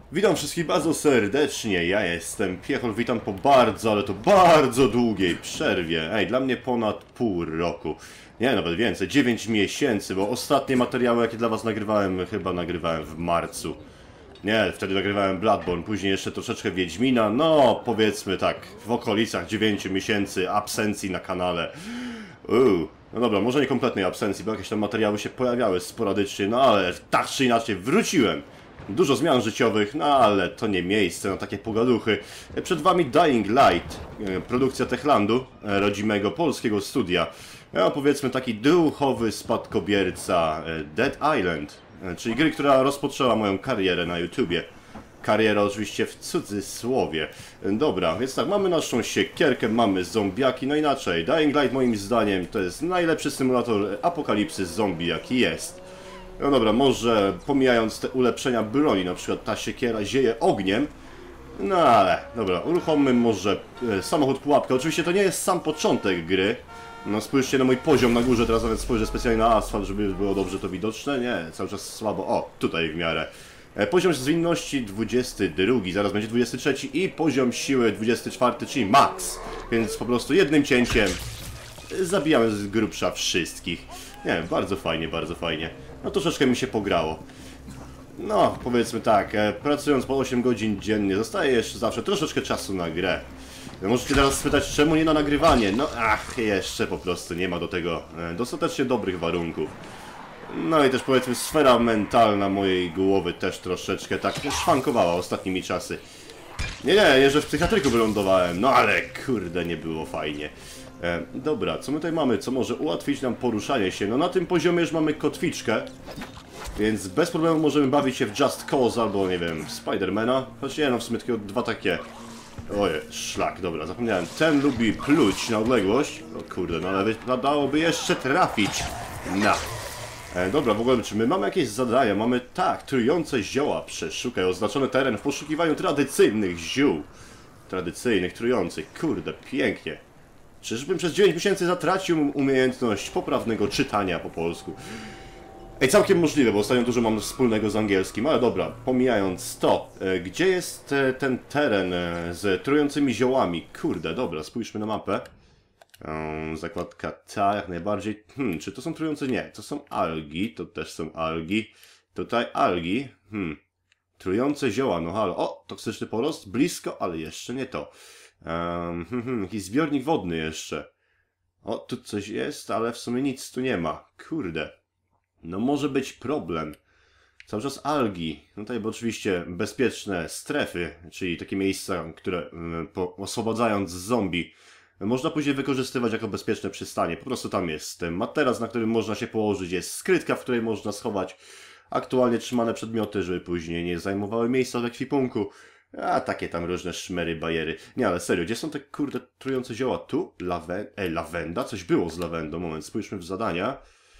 Witam wszystkich bardzo serdecznie, ja jestem Piechol, witam po bardzo, ale to bardzo długiej przerwie. Dla mnie ponad pół roku. Nie, nawet więcej, 9 miesięcy, bo ostatnie materiały, jakie dla was nagrywałem, chyba nagrywałem w marcu. Nie, wtedy nagrywałem Bloodborne, później jeszcze troszeczkę Wiedźmina, no powiedzmy tak, w okolicach 9 miesięcy absencji na kanale. No dobra, może nie kompletnej absencji, bo jakieś tam materiały się pojawiały sporadycznie, no ale tak czy inaczej wróciłem. Dużo zmian życiowych, no ale to nie miejsce na takie pogaduchy. Przed wami Dying Light, produkcja Techlandu, rodzimego polskiego studia. No powiedzmy taki duchowy spadkobierca Dead Island, czyli gry, która rozpoczęła moją karierę na YouTubie. Karierę oczywiście w cudzysłowie. Dobra, więc tak, mamy naszą siekierkę, mamy zombiaki, no inaczej. Dying Light moim zdaniem to jest najlepszy symulator apokalipsy zombie jaki jest. No dobra, może pomijając te ulepszenia broni, na przykład ta siekiera zieje ogniem. No ale, dobra, uruchommy może samochód pułapkę. Oczywiście to nie jest sam początek gry. No spójrzcie na mój poziom na górze, teraz nawet spojrzę specjalnie na asfalt, żeby było dobrze to widoczne. Nie, cały czas słabo. O, tutaj w miarę. Poziom zwinności 22, zaraz będzie 23 i poziom siły 24, czyli max. Więc po prostu jednym cięciem zabijamy z grubsza wszystkich. Nie, bardzo fajnie, bardzo fajnie. No troszeczkę mi się pograło. No, powiedzmy tak, pracując po 8 godzin dziennie, zostaje jeszcze zawsze troszeczkę czasu na grę. Możecie teraz spytać, czemu nie na nagrywanie? No, jeszcze po prostu nie ma do tego dostatecznie dobrych warunków. No i też powiedzmy sfera mentalna mojej głowy też troszeczkę tak szwankowała ostatnimi czasy. Nie, jeszcze w psychiatryku wylądowałem, no ale kurde, nie było fajnie. Dobra, co my tutaj mamy, co może ułatwić nam poruszanie się? No na tym poziomie już mamy kotwiczkę, więc bez problemu możemy bawić się w Just Cause albo, nie wiem, Spidermana. Choć nie, no w sumie tylko dwa takie... Oje, szlak, dobra, zapomniałem. Ten lubi pluć na odległość. O kurde, no ale wypadałoby jeszcze trafić. Dobra, w ogóle czy my mamy jakieś zadania? Mamy, tak, trujące zioła. Przeszukaj oznaczony teren w poszukiwaniu tradycyjnych ziół. Tradycyjnych, trujących. Kurde, pięknie. Czyżbym przez 9 miesięcy zatracił umiejętność poprawnego czytania po polsku? Całkiem możliwe, bo ostatnio dużo mam wspólnego z angielskim, ale dobra, pomijając to, gdzie jest ten teren z trującymi ziołami? Kurde, dobra, spójrzmy na mapę. Zakładka ta, jak najbardziej. Czy to są trujące? Nie, to są algi, to też są algi. Tutaj algi. Trujące zioła, no halo. O, toksyczny porost, blisko, ale jeszcze nie to. Jakiś zbiornik wodny jeszcze. O, tu coś jest, ale w sumie nic tu nie ma. Kurde. No może być problem. Cały czas algi. No tutaj, bo oczywiście bezpieczne strefy, czyli takie miejsca, które oswobadzając zombie, można później wykorzystywać jako bezpieczne przystanie. Po prostu tam jest materac, na którym można się położyć, jest skrytka, w której można schować aktualnie trzymane przedmioty, żeby później nie zajmowały miejsca w ekwipunku. Takie tam różne szmery, bajery. Nie, ale serio, gdzie są te kurde trujące zioła? Tu? Lawenda? Coś było z lawendą. Moment, spójrzmy w zadania.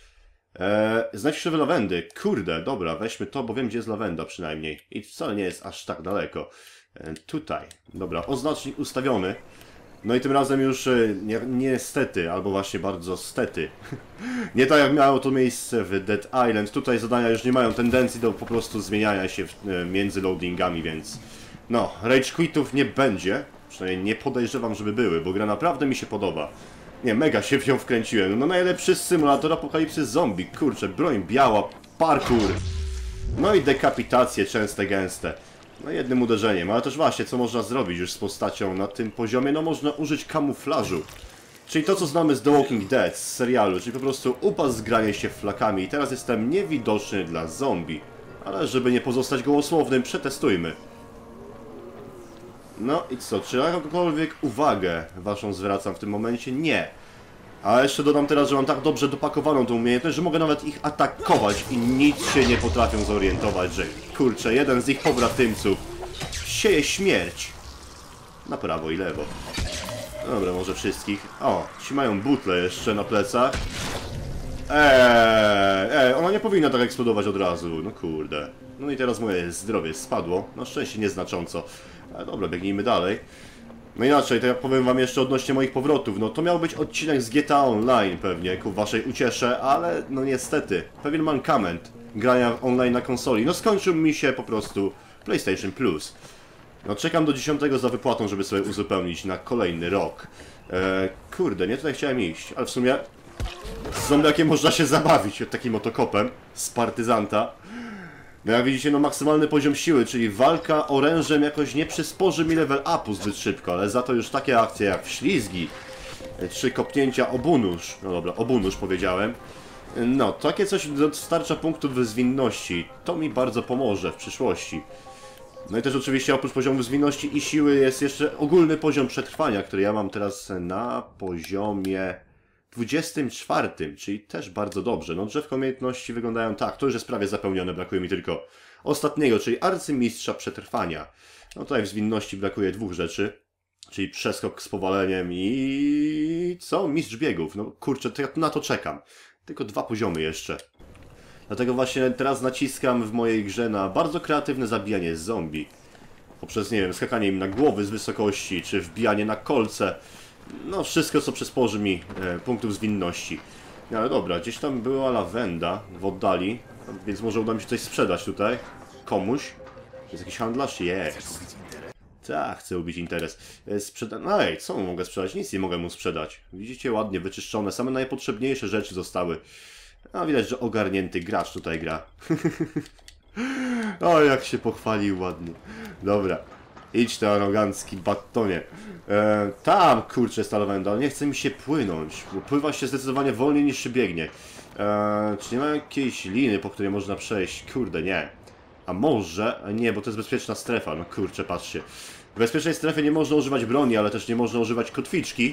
Znajdź krzewy lawendy. Kurde, dobra, weźmy to, bo wiem, gdzie jest lawenda przynajmniej. I wcale nie jest aż tak daleko. Tutaj. Dobra, oznacznik ustawiony. No i tym razem już niestety, albo właśnie bardzo stety. Nie tak jak miało to miejsce w Dead Island. Tutaj zadania już nie mają tendencji do po prostu zmieniania się między loadingami, więc... No, rage quitów nie będzie. Przynajmniej nie podejrzewam, żeby były, bo gra naprawdę mi się podoba. Nie, mega się w nią wkręciłem. No najlepszy symulator apokalipsy zombie. Kurczę, broń biała, parkour. No i dekapitacje częste, gęste. No jednym uderzeniem, ale też właśnie, co można zrobić już z postacią na tym poziomie? No można użyć kamuflażu. Czyli to, co znamy z The Walking Dead, z serialu, czyli po prostu upas zgranie się flakami. I teraz jestem niewidoczny dla zombie. Ale żeby nie pozostać gołosłownym, przetestujmy. No i co, czy jakąkolwiek uwagę waszą zwracam w tym momencie? Nie. A jeszcze dodam teraz, że mam tak dobrze dopakowaną tą umiejętność, że mogę nawet ich atakować i nic się nie potrafią zorientować, że kurczę, jeden z ich pobratymców sieje śmierć. Na prawo i lewo. Dobra, może wszystkich. O, ci mają butle jeszcze na plecach. Ona nie powinna tak eksplodować od razu, no kurde. No i teraz moje zdrowie spadło, na szczęście nieznacząco. Ale dobra, biegnijmy dalej. No inaczej, to ja powiem wam jeszcze odnośnie moich powrotów. No to miał być odcinek z GTA Online pewnie, ku waszej uciesze, ale no niestety, pewien mankament grania online na konsoli. No skończył mi się po prostu PlayStation Plus. No czekam do 10 za wypłatą, żeby sobie uzupełnić na kolejny rok. Kurde, nie tutaj chciałem iść, ale w sumie z zombiakiem można się zabawić takim otokopem z partyzanta. No jak widzicie, no maksymalny poziom siły, czyli walka orężem jakoś nie przysporzy mi level upu zbyt szybko, ale za to już takie akcje jak wślizgi, czy kopnięcia obunóż, no dobra, obunóż powiedziałem. No, takie coś dostarcza punktów zwinności, to mi bardzo pomoże w przyszłości. No i też oczywiście oprócz poziomu zwinności i siły jest jeszcze ogólny poziom przetrwania, który ja mam teraz na poziomie 24, czyli też bardzo dobrze. No drzewka umiejętności wyglądają tak, to już jest prawie zapełnione, brakuje mi tylko ostatniego, czyli arcymistrza przetrwania. No tutaj w zwinności brakuje 2 rzeczy, czyli przeskok z powaleniem i... co? Mistrz biegów. No kurczę, to ja na to czekam. Tylko 2 poziomy jeszcze. Dlatego właśnie teraz naciskam w mojej grze na bardzo kreatywne zabijanie zombie. Poprzez, nie wiem, skakanie im na głowy z wysokości, czy wbijanie na kolce. No wszystko, co przysporzy mi punktów zwinności. No ale dobra, gdzieś tam była lawenda w oddali, więc może uda mi się coś sprzedać tutaj. Komuś. Jest jakiś handlarz? Jest. Tak, chcę ubić interes. No ej, co mu mogę sprzedać? Nic nie mogę mu sprzedać. Widzicie, ładnie wyczyszczone, same najpotrzebniejsze rzeczy zostały. A widać, że ogarnięty gracz tutaj gra. O, jak się pochwalił ładnie. Dobra. Idź ty arogancki batonie. Tam, kurczę, jest ta lawenda, ale nie chce mi się płynąć. Bo pływa się zdecydowanie wolniej niż się biegnie. Czy nie ma jakiejś liny, po której można przejść? Kurde, nie. A może? A nie, bo to jest bezpieczna strefa. No kurczę, patrzcie. W bezpiecznej strefie nie można używać broni, ale też nie można używać kotwiczki.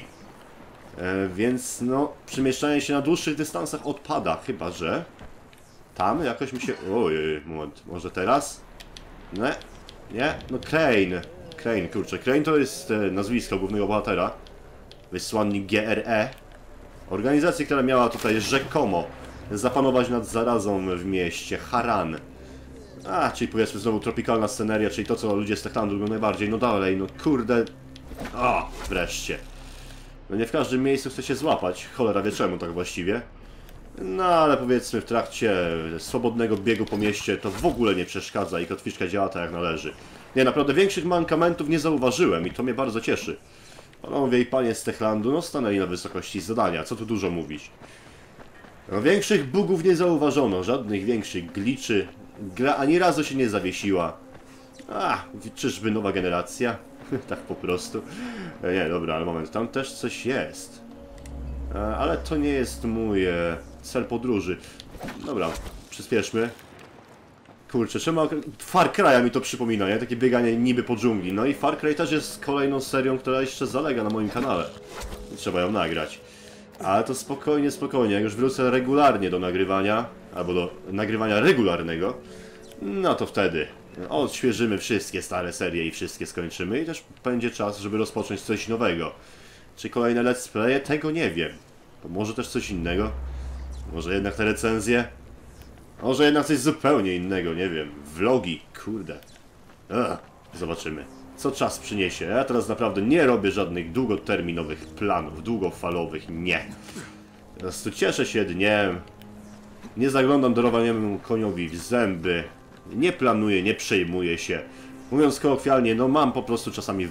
Więc no, przemieszczanie się na dłuższych dystansach odpada, chyba że... Tam jakoś mi się... Ojej, moment, może teraz? Nie, nie, no Crane. Crane, kurczę, Crane to jest nazwisko głównego bohatera. Wysłannik GRE. Organizacji, która miała tutaj rzekomo zapanować nad zarazą w mieście Haran. Czyli powiedzmy znowu tropikalna sceneria, czyli to, co ludzie z Techlandu lubią najbardziej. No dalej, no kurde... wreszcie. No nie w każdym miejscu chce się złapać, cholera wie czemu tak właściwie. No ale powiedzmy w trakcie swobodnego biegu po mieście to w ogóle nie przeszkadza i kotwiczka działa tak jak należy. Nie, naprawdę większych mankamentów nie zauważyłem i to mnie bardzo cieszy. Panowie i panie z Techlandu, no stanęli na wysokości zadania, co tu dużo mówić. No, większych bugów nie zauważono, żadnych większych glitchy. Gra ani razu się nie zawiesiła. Czyżby nowa generacja? Tak po prostu. Nie, dobra, ale moment, tam też coś jest. Ale to nie jest mój cel podróży. Dobra, przyspieszmy. Kurczę, czemu Far Cry'a mi to przypomina, nie? Takie bieganie niby po dżungli. No i Far Cry też jest kolejną serią, która jeszcze zalega na moim kanale. Trzeba ją nagrać. Ale to spokojnie, spokojnie. Jak już wrócę regularnie do nagrywania, albo do nagrywania regularnego, no to wtedy odświeżymy wszystkie stare serie i wszystkie skończymy. I też będzie czas, żeby rozpocząć coś nowego. Czy kolejne let's playe? Tego nie wiem. To może też coś innego? Może jednak te recenzje? Może jednak coś zupełnie innego, nie wiem. Vlogi, kurde. Zobaczymy. Co czas przyniesie. Ja teraz naprawdę nie robię żadnych długoterminowych planów, długofalowych, nie. Teraz tu cieszę się dniem. Nie zaglądam dorowaniemu koniowi w zęby. Nie planuję, nie przejmuję się. Mówiąc kolokwialnie, no mam po prostu czasami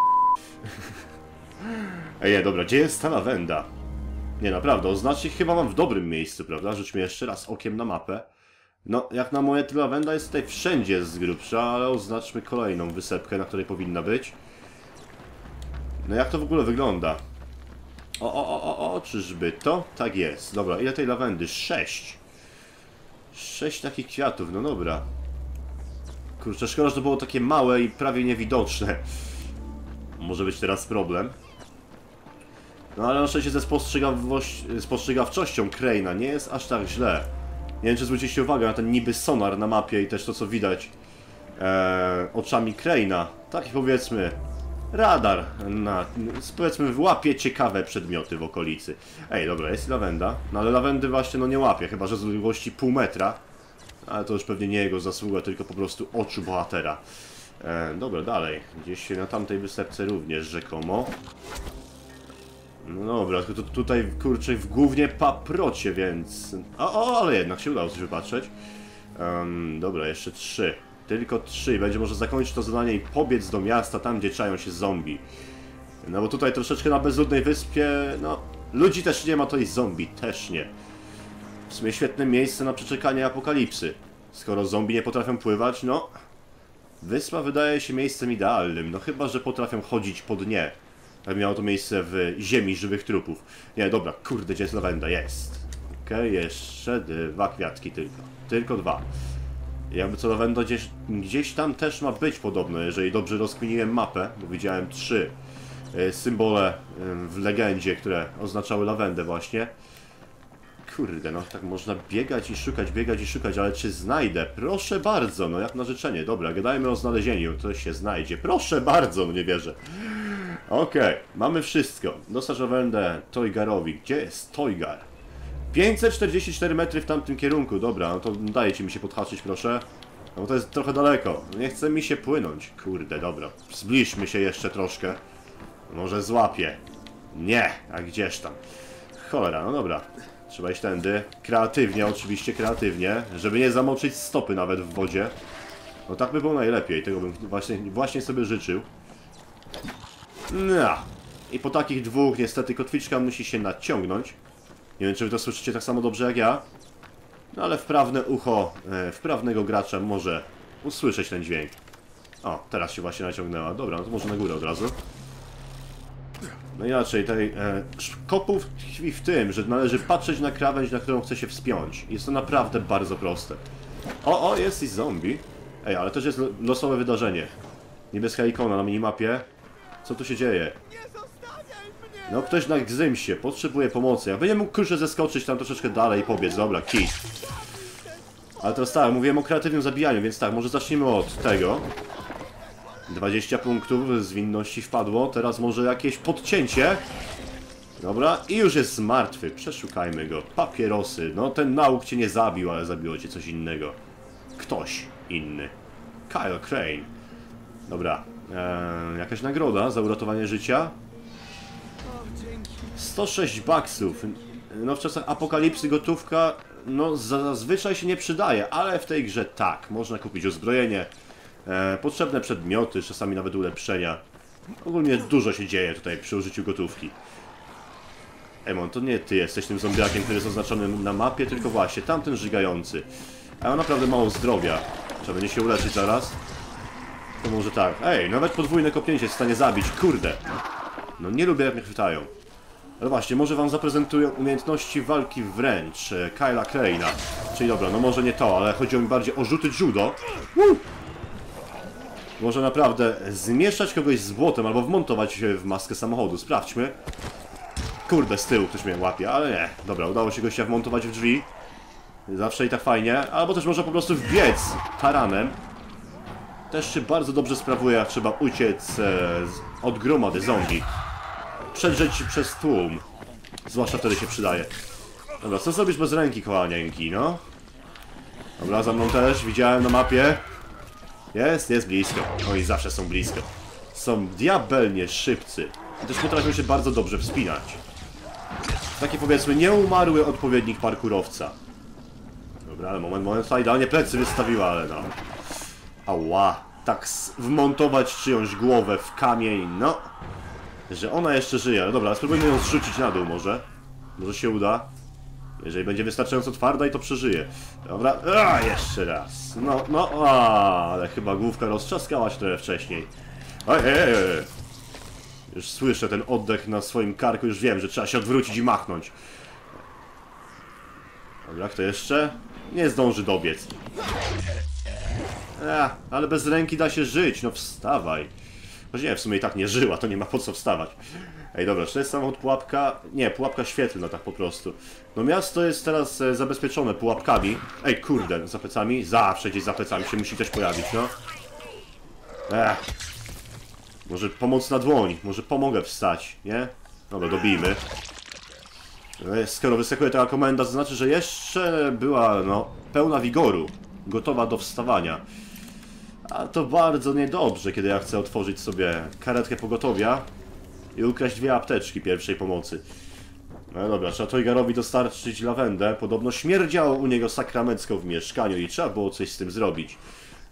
Ej, dobra, gdzie jest ta lawenda? Nie, naprawdę, oznacznik chyba mam w dobrym miejscu, prawda? Rzućmy jeszcze raz okiem na mapę. No, jak na moje, ta lawenda jest tutaj wszędzie z grubsza, ale oznaczmy kolejną wysepkę, na której powinna być. No jak to w ogóle wygląda? Czyżby to? Tak jest. Dobra, ile tej lawendy? 6. 6 takich kwiatów, no dobra. Kurczę, szkoda, że to było takie małe i prawie niewidoczne. Może być teraz problem. No ale na szczęście ze spostrzegawczością Crane'a nie jest aż tak źle. Nie wiem, czy zwróciliście uwagę na ten niby sonar na mapie i też to, co widać oczami Crane'a. Taki powiedzmy radar, powiedzmy łapie ciekawe przedmioty w okolicy. Ej, dobra, jest lawenda. No ale lawendy właśnie no nie łapie, chyba że z odległości pół metra. Ale to już pewnie nie jego zasługa, tylko po prostu oczu bohatera. Dobra, dalej. Gdzieś na tamtej wysepce również rzekomo. No dobra, tylko tutaj kurczę w głównie paprocie, więc... ale jednak się udało coś wypatrzeć. Dobra, jeszcze 3. Tylko 3. Będzie może zakończyć to zadanie i pobiec do miasta, tam gdzie czają się zombie. No bo tutaj troszeczkę na bezludnej wyspie, no... Ludzi też nie ma, to i zombie też nie. W sumie świetne miejsce na przeczekanie apokalipsy. Skoro zombie nie potrafią pływać, no... Wyspa wydaje się miejscem idealnym, no chyba, że potrafią chodzić po dnie. Jak miało to miejsce w ziemi żywych trupów. Nie, dobra, kurde, gdzie jest lawenda? Jest. Okej, jeszcze 2 kwiatki tylko. Tylko 2. Jakby co, lawenda gdzieś tam też ma być podobno, jeżeli dobrze rozkminiłem mapę, bo widziałem 3 symbole w legendzie, które oznaczały lawendę właśnie. Kurde, no tak można biegać i szukać, ale czy znajdę? Proszę bardzo, no jak na życzenie. Dobra, gadajmy o znalezieniu, to się znajdzie. Proszę bardzo, no nie wierzę. Okej, mamy wszystko. Dostarcz lawendę Toygarowi. Gdzie jest Toygar? 544 metry w tamtym kierunku. Dobra, no to dajcie mi się podhaczyć, proszę. No bo to jest trochę daleko. Nie chce mi się płynąć. Kurde, dobra. Zbliżmy się jeszcze troszkę. Może złapię. Nie, a gdzież tam? Cholera, no dobra. Trzeba iść tędy. Kreatywnie, oczywiście kreatywnie. Żeby nie zamoczyć stopy nawet w wodzie. No tak by było najlepiej. Tego bym właśnie sobie życzył. No. I po takich 2 niestety kotwiczka musi się naciągnąć. Nie wiem, czy wy to słyszycie tak samo dobrze jak ja. No ale wprawne ucho wprawnego gracza może usłyszeć ten dźwięk. O, teraz się właśnie naciągnęła. Dobra, no to może na górę od razu. No inaczej, tej kopów tkwi w tym, że należy patrzeć na krawędź, na którą chce się wspiąć. Jest to naprawdę bardzo proste. O, jest i zombie. Ej, ale też jest losowe wydarzenie. Niebieska ikona na minimapie. Co tu się dzieje? No ktoś na gzymsie, potrzebuje pomocy. Ja będę mógł kurczę zeskoczyć tam troszeczkę dalej i pobiec. Dobra, kit. Ale teraz tak, mówiłem o kreatywnym zabijaniu, więc tak, może zacznijmy od tego. 20 punktów zwinności wpadło, teraz może jakieś podcięcie. Dobra, i już jest martwy, przeszukajmy go. Papierosy, no ten nauk cię nie zabił, ale zabiło cię coś innego. Ktoś inny. Kyle Crane. Dobra, jakaś nagroda za uratowanie życia. 106 baksów. No w czasach apokalipsy gotówka, no zazwyczaj się nie przydaje, ale w tej grze tak. Można kupić uzbrojenie, potrzebne przedmioty, czasami nawet ulepszenia. Ogólnie dużo się dzieje tutaj przy użyciu gotówki. Emon, to nie ty jesteś tym zombiakiem, który jest oznaczony na mapie, tylko właśnie tamten żygający. A on naprawdę mało zdrowia. Trzeba będzie się uleczyć zaraz. To może tak. Ej, nawet podwójne kopnięcie jest w stanie zabić, kurde. No nie lubię jak mnie chwytają. Ale właśnie, może wam zaprezentuję umiejętności walki wręcz Kyla Crane'a. Czyli dobra, no może nie to, ale chodziło mi bardziej o rzuty judo. Może naprawdę zmieszać kogoś z błotem albo wmontować się w maskę samochodu. Sprawdźmy. Kurde, z tyłu ktoś mnie łapie, ale nie. Dobra, udało się gościa wmontować w drzwi. Zawsze i tak fajnie. Albo też można po prostu wbiec taranem. Też się bardzo dobrze sprawuje, jak trzeba uciec od gromady zombie. Przedrzeć przez tłum. Zwłaszcza wtedy się przydaje. Dobra, co zrobisz bez ręki, kochanieńki, no? Dobra, za mną też, widziałem na mapie. Jest blisko. Oni zawsze są blisko. Są diabelnie szybcy. I też potrafią się bardzo dobrze wspinać. Taki powiedzmy nieumarły odpowiednik parkurowca. Dobra, ale moment, ta idealnie plecy wystawiła, ale no. Ała, tak wmontować czyjąś głowę w kamień, no. Że ona jeszcze żyje, ale dobra, spróbujmy ją zrzucić na dół może. Może się uda. Jeżeli będzie wystarczająco twarda i to przeżyje. Dobra, jeszcze raz. No, ale chyba główka roztrzaskała się trochę wcześniej. Ej. Już słyszę ten oddech na swoim karku, już wiem, że trzeba się odwrócić i machnąć. Dobra, kto jeszcze? Nie zdąży dobiec. Ale bez ręki da się żyć, no wstawaj. Choć nie, w sumie i tak nie żyła, to nie ma po co wstawać. Ej, dobra, czy to jest samochód pułapka? Nie, pułapka świetlna, tak po prostu. No miasto jest teraz zabezpieczone pułapkami. Ej, kurde, za plecami? Zawsze gdzieś za plecami się musi coś pojawić, no. Może pomocna dłoń, może pomogę wstać, nie? Dobra, dobijmy. Skoro wyskakuje taka komenda, to znaczy, że jeszcze była, no, pełna wigoru. Gotowa do wstawania. A to bardzo niedobrze, kiedy ja chcę otworzyć sobie karetkę pogotowia i ukraść 2 apteczki pierwszej pomocy. No dobra, trzeba Toygarowi dostarczyć lawendę. Podobno śmierdziało u niego sakramencko w mieszkaniu i trzeba było coś z tym zrobić.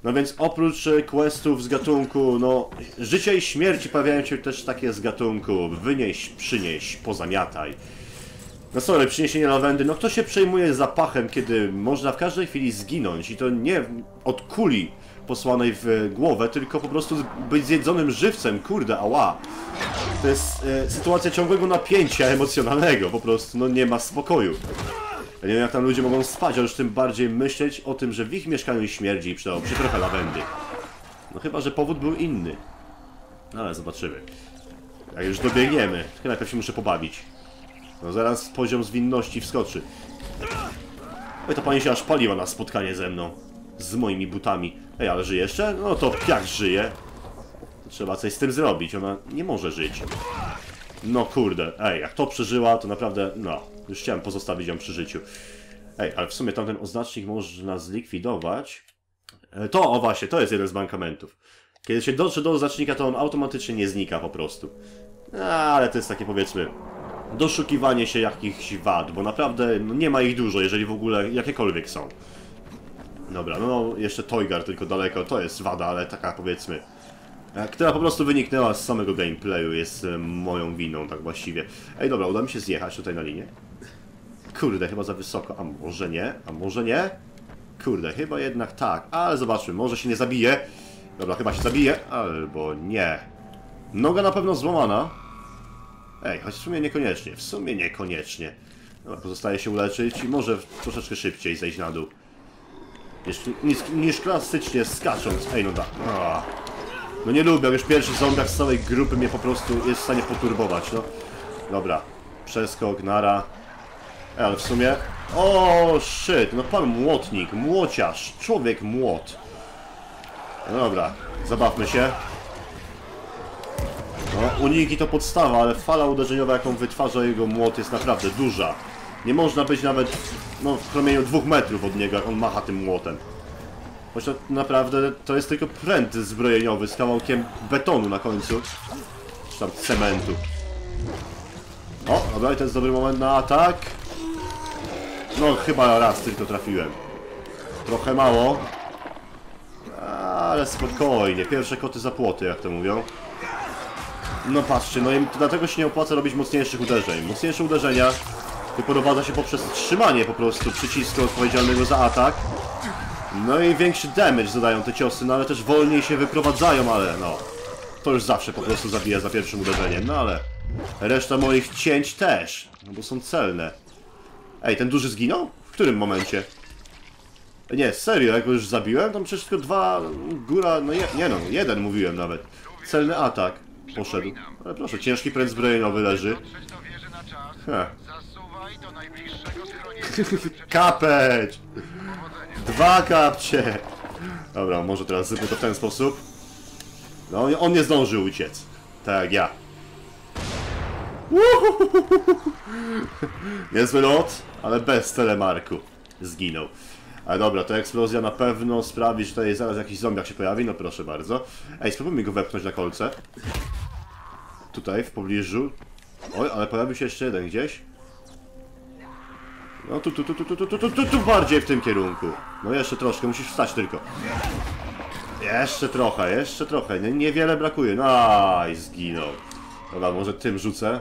No więc oprócz questów z gatunku, no, życia i śmierci pojawiają się też takie z gatunku wynieś, przynieś, pozamiataj. No sorry, przyniesienie lawendy, no kto się przejmuje zapachem, kiedy można w każdej chwili zginąć i to nie od kuli posłanej w głowę, tylko po prostu być zjedzonym żywcem, kurde, ała. To jest sytuacja ciągłego napięcia emocjonalnego, po prostu, no nie ma spokoju. Ja nie wiem jak tam ludzie mogą spać, a już tym bardziej myśleć o tym, że w ich mieszkaniu śmierdzi i przydałoby się trochę lawendy. No chyba, że powód był inny. Ale zobaczymy. Jak już dobiegniemy, tylko najpierw się muszę pobawić. No zaraz poziom zwinności wskoczy. Oj, to pani się aż paliła na spotkanie ze mną. Z moimi butami. Ej, ale żyje jeszcze? No to jak żyje? Trzeba coś z tym zrobić, ona nie może żyć. No kurde, ej, jak to przeżyła, to naprawdę, no, już chciałem pozostawić ją przy życiu. Ej, ale w sumie tamten oznacznik można zlikwidować. To, o właśnie, to jest jeden z mankamentów. Kiedy się dotrze do oznacznika, to on automatycznie nie znika po prostu. Ale to jest takie, powiedzmy, doszukiwanie się jakichś wad, bo naprawdę no, nie ma ich dużo, jeżeli w ogóle jakiekolwiek są. Dobra, no jeszcze Toygar tylko daleko, to jest wada, ale taka, powiedzmy, która po prostu wyniknęła z samego gameplayu, jest moją winą, tak właściwie. Ej, dobra, uda mi się zjechać tutaj na linię. Kurde, chyba za wysoko, a może nie? A może nie? Kurde, chyba jednak tak, ale zobaczmy, może się nie zabije. Dobra, chyba się zabije, albo nie. Noga na pewno złamana. Ej, choć w sumie niekoniecznie, w sumie niekoniecznie. Dobra, pozostaje się uleczyć i może troszeczkę szybciej zejść na dół. Niż klasycznie skacząc. Ej, no tak. No nie lubię, już pierwszy zombiak z całej grupy mnie po prostu jest w stanie poturbować, no. Dobra, przeskok, nara. Ale w sumie... O, shit, no pan młotnik, młociarz, człowiek młot. No dobra, zabawmy się. No, uniki to podstawa, ale fala uderzeniowa, jaką wytwarza jego młot, jest naprawdę duża. Nie można być nawet, no, w promieniu 2 metrów od niego, jak on macha tym młotem. Choć to naprawdę to jest tylko pręt zbrojeniowy z kawałkiem betonu na końcu. Czy tam cementu. O, dobra, i to jest dobry moment na atak. No, chyba raz tylko trafiłem. Trochę mało. Ale spokojnie, pierwsze koty za płoty, jak to mówią. No patrzcie, no i dlatego się nie opłaca robić mocniejszych uderzeń. Mocniejsze uderzenia wyprowadza się poprzez trzymanie po prostu przycisku odpowiedzialnego za atak. No i większy damage zadają te ciosy, no ale też wolniej się wyprowadzają, ale no... To już zawsze po prostu zabija za pierwszym uderzeniem, no ale... Reszta moich cięć też, no bo są celne. Ej, ten duży zginął? W którym momencie? Nie, serio, jak go już zabiłem, tam przecież tylko 2... Góra, no nie no, 1 mówiłem nawet. Celny atak poszedł. Ale proszę, ciężki pręt zbrojeniowy leży. Kapeć! 2 kapcie! Dobra, może teraz zróbmy to w ten sposób. No, on nie zdążył uciec. Tak jak ja. Niezły lot, ale bez telemarku. Zginął. Ale dobra, ta eksplozja na pewno sprawi, że tutaj zaraz jakiś zombiak się pojawi. No proszę bardzo. Ej, spróbujmy go wepchnąć na kolce. Tutaj, w pobliżu. Oj, ale pojawił się jeszcze jeden gdzieś. No tu bardziej w tym kierunku. No jeszcze troszkę, musisz wstać tylko. Jeszcze trochę. Niewiele brakuje. No i zginął. Dobra, może tym rzucę.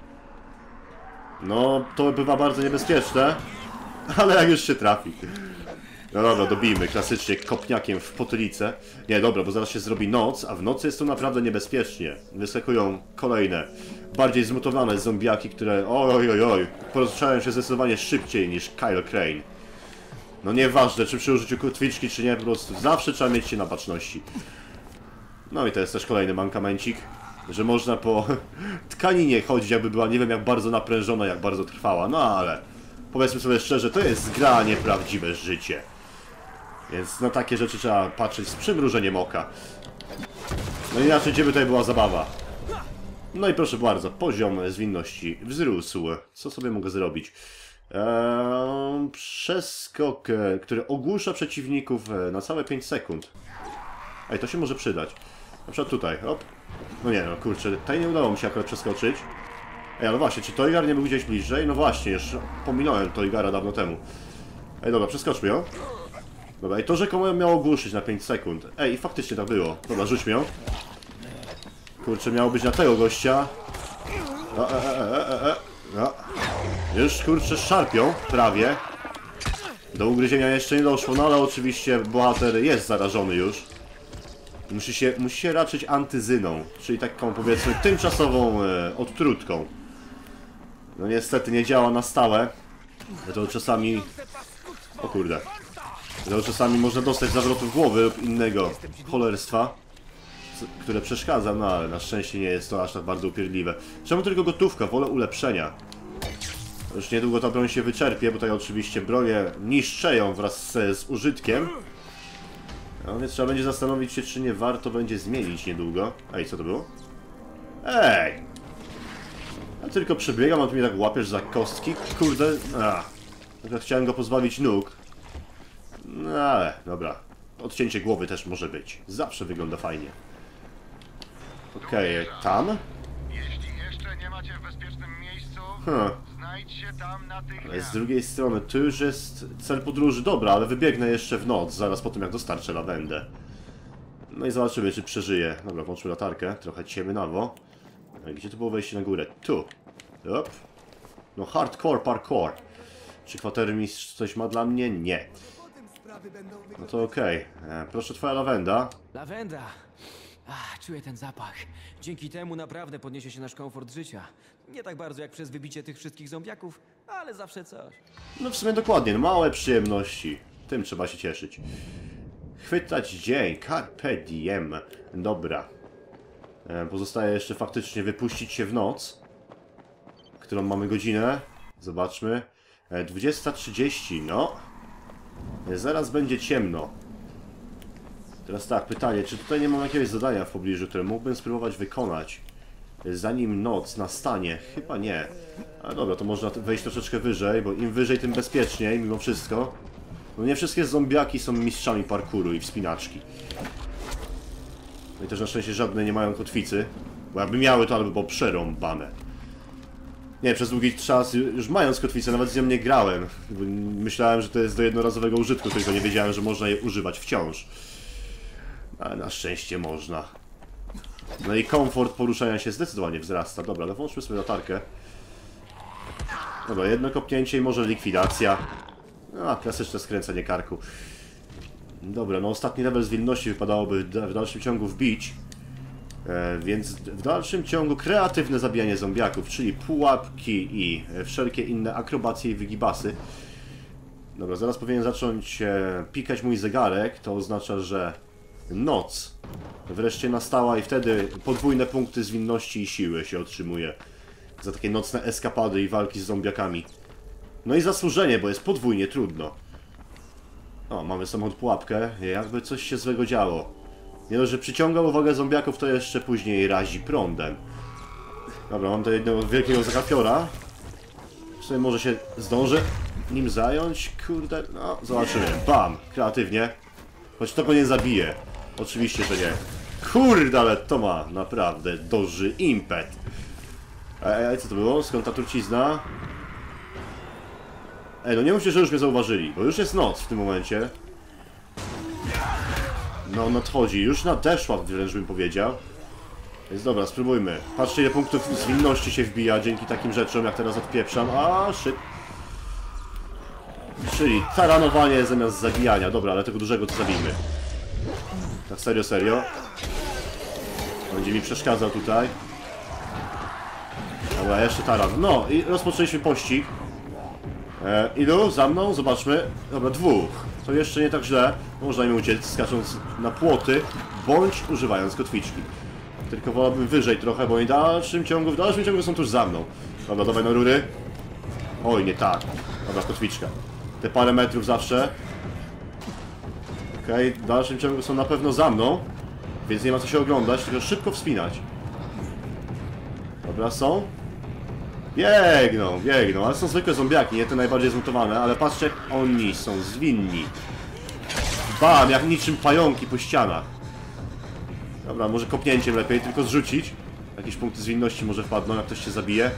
No, to bywa bardzo niebezpieczne. Ale jak już się trafi. No dobra, dobijmy klasycznie kopniakiem w potylicę. Nie, dobra, bo zaraz się zrobi noc, a w nocy jest tu naprawdę niebezpiecznie. Wyskakują kolejne, bardziej zmutowane zombiaki, które oj, poruszają się zdecydowanie szybciej niż Kyle Crane. No nieważne, czy przy użyciu kotwiczki, czy nie, po prostu zawsze trzeba mieć się na baczności. No i to jest też kolejny mankamencik, że można po tkaninie chodzić, jakby była nie wiem jak bardzo naprężona, jak bardzo trwała, no ale powiedzmy sobie szczerze, to jest gra, a nie prawdziwe życie. Więc na takie rzeczy trzeba patrzeć z przymrużeniem oka. No inaczej gdzie by tutaj była zabawa? No i proszę bardzo, poziom zwinności wzrósł. Co sobie mogę zrobić? Przeskok, który ogłusza przeciwników na całe 5 sekund. Ej, to się może przydać. Na przykład tutaj, hop. No nie no, kurczę, tutaj nie udało mi się akurat przeskoczyć. Ej, ale właśnie, czy Toygar nie był gdzieś bliżej? No właśnie, już pominąłem Toygara dawno temu. Ej, dobra, przeskoczmy ją. Dobra, i to rzekomo miało ogłuszyć na 5 sekund. Ej, i faktycznie tak było. Dobra, rzućmy ją. Kurczę, miało być na tego gościa. No. Już, kurczę, szarpią, prawie. Do ugryzienia jeszcze nie doszło, no ale oczywiście bohater jest zarażony już. Musi się raczyć antyzyną, czyli taką, powiedzmy, tymczasową odtrutką. No niestety nie działa na stałe. To czasami... O kurde. To czasami można dostać zawrotów głowy lub innego cholerstwa, które przeszkadza, no ale na szczęście nie jest to aż tak bardzo upierdliwe. Czemu tylko gotówka? Wolę ulepszenia. Już niedługo ta broń się wyczerpie, bo tutaj oczywiście bronie niszczeją wraz z użytkiem. No więc trzeba będzie zastanowić się, czy nie warto będzie zmienić niedługo. Ej, co to było? Ej! Ja tylko przebiegam, a ty mnie tak łapiesz za kostki? Kurde, tylko chciałem go pozbawić nóg. No ale, dobra. Odcięcie głowy też może być. Zawsze wygląda fajnie. Okej, tam? Jeśli jeszcze nie macie w bezpiecznym miejscu, znajdź się tam Ale natychmiast. z drugiej strony, tu już jest cel podróży. Dobra, ale wybiegnę jeszcze w noc, zaraz po tym jak dostarczę lawendę. No i zobaczymy, czy przeżyję. Dobra, włączmy latarkę, trochę ciemnawo. Gdzie to było wejście na górę? Tu. Op. No hardcore parkour. Czy kwatermistrz coś ma dla mnie? Nie. No to okej. Proszę, twoja lawenda. Lawenda! Czuję ten zapach. Dzięki temu naprawdę podniesie się nasz komfort życia. Nie tak bardzo jak przez wybicie tych wszystkich zombiaków, ale zawsze coś. No w sumie dokładnie, no małe przyjemności. Tym trzeba się cieszyć. Chwytać dzień, carpe diem. Dobra. Pozostaje jeszcze faktycznie wypuścić się w noc. Którą mamy godzinę? Zobaczmy. 20:30, no. Zaraz będzie ciemno. Teraz tak, pytanie, czy tutaj nie mam jakiegoś zadania w pobliżu, które mógłbym spróbować wykonać, zanim noc nastanie? Chyba nie. Ale dobra, to można wejść troszeczkę wyżej, bo im wyżej, tym bezpieczniej, mimo wszystko. No nie wszystkie zombiaki są mistrzami parkouru i wspinaczki. No i też na szczęście żadne nie mają kotwicy, bo jakby miały, to albo było przerąbane. Nie, przez długi czas, już mając kotwicę, nawet z nią nie grałem. Bo myślałem, że to jest do jednorazowego użytku, tylko nie wiedziałem, że można je używać wciąż. Ale na szczęście można. No i komfort poruszania się zdecydowanie wzrasta. Dobra, ale włączmy sobie latarkę. Dobra, jedno kopnięcie i może likwidacja. Klasyczne skręcenie karku. Dobra, no ostatni level zwinności wypadałoby w dalszym ciągu wbić. Więc w dalszym ciągu kreatywne zabijanie zombiaków, czyli pułapki i wszelkie inne akrobacje i wygibasy. Dobra, zaraz powinien zacząć pikać mój zegarek. To oznacza, że noc wreszcie nastała i wtedy podwójne punkty zwinności i siły się otrzymuje za takie nocne eskapady i walki z zombiakami. No i zasłużenie, bo jest podwójnie trudno. O, mamy samochód pułapkę, jakby coś się złego działo. Nie dość, że przyciąga uwagę zombiaków, to jeszcze później razi prądem. Dobra, mam tutaj jednego wielkiego zakapiora. W sumie może się zdążę nim zająć, kurde, no zobaczymy. Bam, kreatywnie. Choć to go nie zabije. Oczywiście, że nie. Kurde, ale to ma naprawdę duży impet. Co to było? Skąd ta trucizna? No nie mówcie, że już mnie zauważyli, bo już jest noc w tym momencie. No, nadchodzi. Już nadeszła, wręcz bym powiedział. Więc dobra, spróbujmy. Patrzcie, ile punktów zwinności się wbija dzięki takim rzeczom, jak teraz odpieprzam. Shit. Czyli taranowanie zamiast zabijania. Dobra, ale tego dużego to zabijmy. Tak serio, serio. Będzie mi przeszkadzał tutaj. Dobra, jeszcze taran. No i rozpoczęliśmy pościg. Ilu? Za mną? Zobaczmy. Dobra, dwóch. To jeszcze nie tak źle. Można im uciec skacząc na płoty, bądź używając kotwiczki. Tylko wolałbym wyżej trochę, bo w dalszym ciągu są tuż za mną. Dobra, dawaj na rury. Oj, nie tak. Dobra, kotwiczka. Te parę metrów zawsze. Okej, w dalszym ciągu są na pewno za mną. Więc nie ma co się oglądać, tylko szybko wspinać. Dobra, są. Biegną, ale są zwykłe zombiaki, nie te najbardziej zmutowane, ale patrzcie, oni są zwinni. Bam, jak niczym pająki po ścianach. Dobra, może kopnięciem lepiej, tylko zrzucić. Jakieś punkty zwinności może wpadną, jak ktoś się zabije.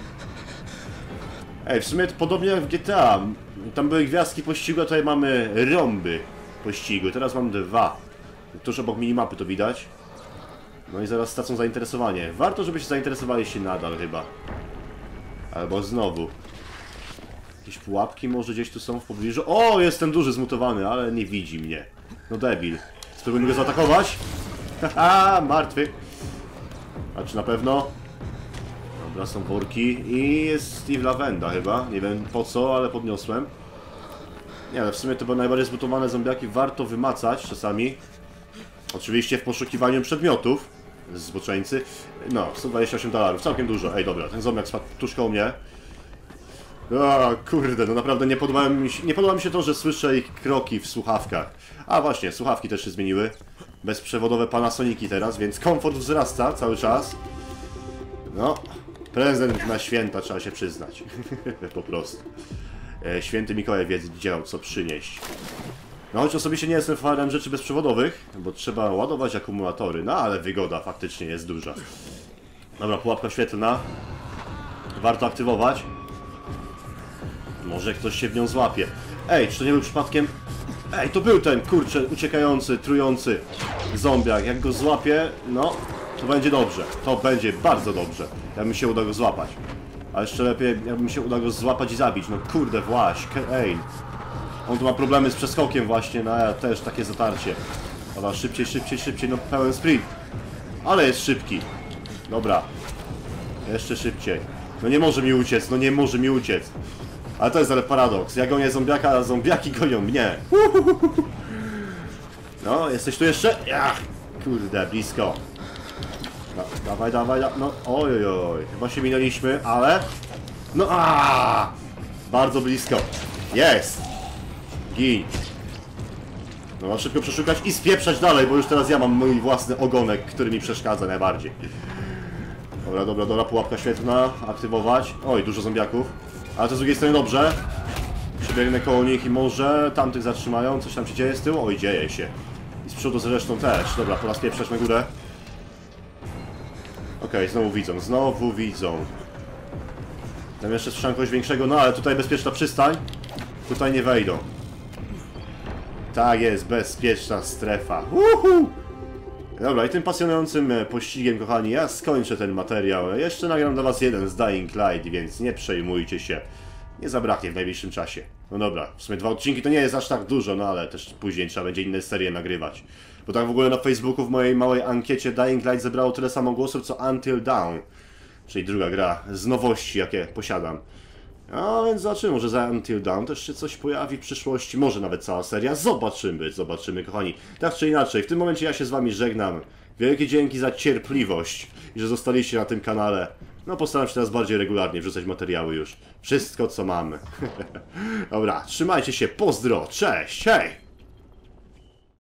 W sumie to podobnie jak w GTA. Tam były gwiazdki pościgu, a tutaj mamy rąby. pościgu. Teraz mam 2. Tuż obok minimapy to widać. No i zaraz stracą zainteresowanie. Warto, żeby się zainteresowali się nadal chyba. Albo znowu. Jakieś pułapki może gdzieś tu są w pobliżu. O, jest ten duży zmutowany, ale nie widzi mnie. No debil. Spróbujmy go zaatakować. Haha, martwy. A czy na pewno? Dobra, są worki. I jest Steve Lavenda chyba. Nie wiem po co, ale podniosłem. Nie, ale w sumie to były najbardziej zmutowane zombiaki. Warto wymacać czasami. Oczywiście w poszukiwaniu przedmiotów. Zboczeńcy. No, $128. Całkiem dużo. Ej, dobra, ten zombiak spadł tuż koło mnie. O, kurde, no naprawdę nie podoba mi się to, że słyszę ich kroki w słuchawkach. A właśnie, słuchawki też się zmieniły. Bezprzewodowe Panasoniki teraz, więc komfort wzrasta cały czas. No, prezent na święta, trzeba się przyznać. Po prostu. Święty Mikołaj wiedział, co przynieść. No, choć osobiście nie jestem fanem rzeczy bezprzewodowych, bo trzeba ładować akumulatory. No, ale wygoda faktycznie jest duża. Dobra, pułapka świetlna. Warto aktywować. Może ktoś się w nią złapie. Ej, czy to nie był przypadkiem... Ej, to był ten, kurczę, uciekający, trujący zombiak. Jak go złapię, no, to będzie dobrze. To będzie bardzo dobrze, jak mi się uda go złapać. A jeszcze lepiej, jakby mi się uda go złapać i zabić. No kurde, właśnie, ej. On tu ma problemy z przeskokiem właśnie, no ja też takie zatarcie. Dobra, szybciej, szybciej, szybciej, no pełen sprint. Ale jest szybki. Dobra. Jeszcze szybciej. No nie może mi uciec, no nie może mi uciec. Ale to jest ale paradoks. Ja gonię zombiaka, a zombiaki gonią mnie. No, jesteś tu jeszcze? Ach, kurde, blisko. No, dawaj, dawaj, no, oj, oj, oj. Chyba się minęliśmy, ale... No, bardzo blisko. Jest! Gin. No, mam szybko przeszukać i spieprzać dalej, bo już teraz ja mam mój własny ogonek, który mi przeszkadza najbardziej. Dobra, dobra, dobra, pułapka świetna. Aktywować. Oj, dużo zombiaków. Ale to z drugiej strony dobrze. Przebiegnę koło nich i może tamtych zatrzymają. Coś tam się dzieje z tyłu? Oj, dzieje się. I z przodu zresztą też. Dobra, po raz pierwszy na górę. Okej, znowu widzą, znowu widzą. Tam jeszcze słyszałem kogoś większego, no ale tutaj bezpieczna przystań. Tutaj nie wejdą. Tak jest, bezpieczna strefa. Dobra, i tym pasjonującym pościgiem, kochani, ja skończę ten materiał. Jeszcze nagram dla was jeden z Dying Light, więc nie przejmujcie się. Nie zabraknie w najbliższym czasie. No dobra, w sumie 2 odcinki to nie jest aż tak dużo, no ale też później trzeba będzie inne serie nagrywać. Bo tak w ogóle na Facebooku w mojej małej ankiecie Dying Light zebrało tyle samo głosów co Until Dawn. Czyli druga gra z nowości, jakie posiadam. A więc zobaczymy, może za Until Dawn też się coś pojawi w przyszłości, może nawet cała seria. Zobaczymy, zobaczymy, kochani. Tak czy inaczej, w tym momencie ja się z wami żegnam. Wielkie dzięki za cierpliwość i że zostaliście na tym kanale. No postaram się teraz bardziej regularnie wrzucać materiały już. Wszystko co mamy. Dobra, trzymajcie się, pozdro, cześć, hej!